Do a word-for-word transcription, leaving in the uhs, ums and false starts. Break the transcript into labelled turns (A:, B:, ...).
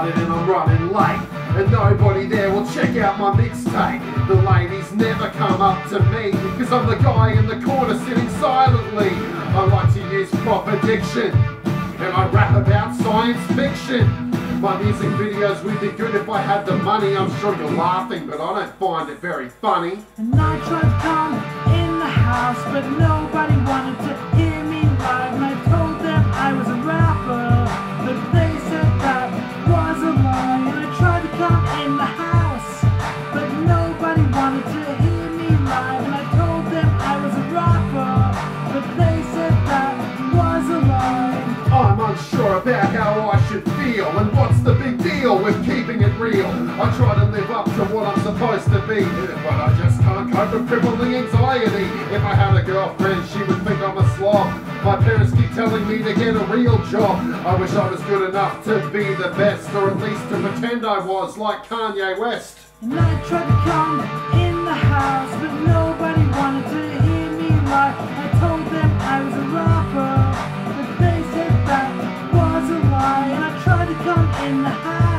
A: started and I'm running late, and nobody there will check out my mixtape. The ladies never come up to me, cause I'm the guy in the corner sitting silently. I like to use proper diction, and I rap about science fiction. My music videos would be good if I had the money. I'm sure you're laughing, but I don't find it very funny.
B: And I tried to come in the house, but nobody wanted to hear me live. And I told them I was a rapper, but they said that was a lie. And I tried to come in the house, but nobody wanted to hear me live. And I told them I was a rapper, but they said that was a lie.
A: I'm unsure about how I should feel, and what's the big deal with keeping it real? I try to live up to what I'm supposed to be, but I just can't cope with crippling anxiety. If I had a girlfriend, she would think I'm a slob. My parents keep telling me to get a real job. I wish I was good enough to be the best, or at least to pretend I was, like Kanye West.
B: And I tried to come in the house, but nobody wanted to hear me live. I told them I was a rapper, but they said that was a lie. And I tried to come in the house,